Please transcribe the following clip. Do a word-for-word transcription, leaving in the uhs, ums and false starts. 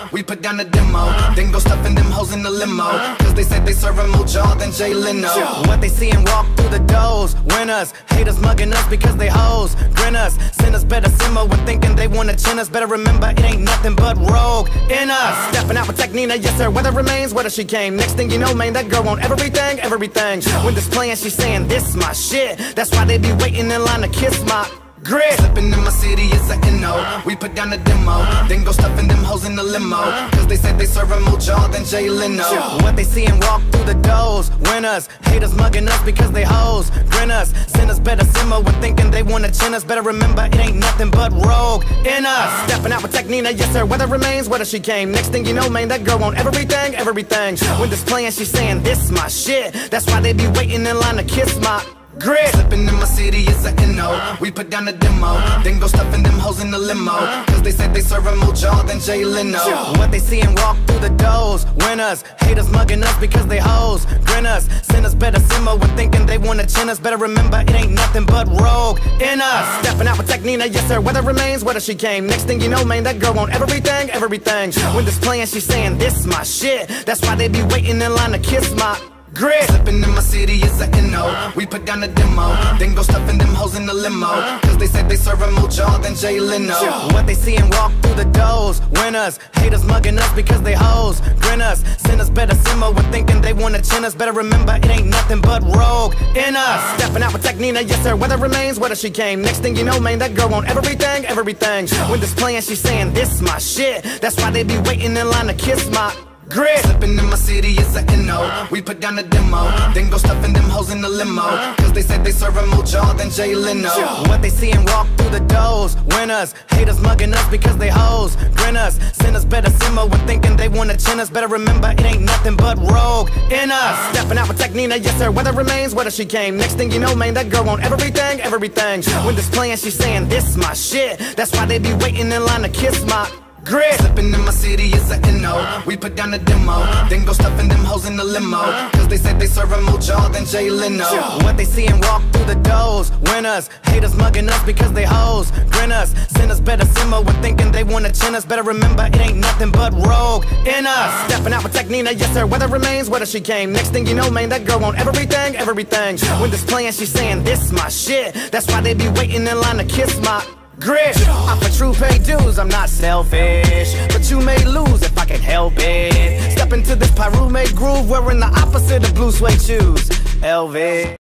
we put down a demo. Then go stuffing them hoes in the limo, cause they said they serving more jaw than Jay Leno. What they see and walk through the doors, winners, haters mugging us because they hoes, grinners, sinners better simmer when thinking they wanna chin us. Better remember it ain't nothing but rogue in us. Stepping out with Tech Nina, yes sir, weather remains, whether she came. Next thing you know, man, that girl want everything, everything. When displaying, she's saying this my shit. That's why they be waiting in line to kiss my grit. Slipping in my city is a N O, we put down a demo. Then go stuffing them hoes in the limo, cause they said they serving more jaw than Jay Leno. What they see and walk through the doors, winners, haters mugging us because they hoes, grinners, sinners better simmer when thinking they wanna chin us. Better remember it ain't nothing but rogue in us. Stepping out with Tech Nina, yes sir, weather remains, whether she came. Next thing you know, man, that girl want everything, everything. When displaying, she's saying this my shit. That's why they be waiting in line to kiss my grit. Slipping in my city is a N O, we put down a demo. Then go stuffing them hoes in the limo, cause they said they serving more jaw than Jay Leno. What they see and walk through the doors, winners, haters mugging us because they hoes, grinners, sinners better simmer when thinking they wanna chin us. Better remember it ain't nothing but rogue in us. Stepping out with Tech Nina, yes sir, weather remains, whether she came. Next thing you know, man, that girl want everything, everything. When displaying, she's saying this my shit. That's why they be waiting in line to kiss my grit. Slipping in my city is a N O, we put down a demo. Then go stuffing them hoes in the limo, cause they said they serving more jaw than Jay Leno. What they see and walk through the doors, winners, haters mugging us because they hoes, grinners, sinners better simmer when thinking they wanna chin us. Better remember it ain't nothing but rogue in us. Stepping out with Tech Nina, yes sir, weather remains, whether she came. Next thing you know, man, that girl want everything, everything. When displaying, she's saying this my shit. That's why they be waiting in line to kiss my grit. Slipping in my city is a N O, we put down a demo. Then go stuffing them hoes in the limo, cause they said they serving more jaw than Jay Leno. What they see and walk through the doors, winners, haters mugging us because they hoes, grinners, sinners better simmer when thinking they wanna chin us. Better remember it ain't nothing but rogue in us. Stepping out with Tech Nina, yes sir, weather remains, whether she came. Next thing you know, man, that girl want everything, everything. When displaying, she's saying this my shit. That's why they be waiting in line to kiss my grit. Slipping in my city is a N O, we put down a demo. Then go stuffing them hoes in the limo, cause they said they serving more jaw than Jay Leno. What they see and walk through the doors, winners, haters mugging us because they hoes, grinners, sinners better simmer when thinking they wanna chin us. Better remember it ain't nothing but rogue in us. Stepping out with Tech Nina, yes sir, weather remains, whether she came. Next thing you know, man, that girl want everything, everything. When displaying, she's saying this my shit. That's why they be waiting in line to kiss my grit. I for true pay dues, I'm not selfish, but you may lose if I can help it. Step into this Pyru made groove, wearing the opposite of blue suede shoes, Elvis.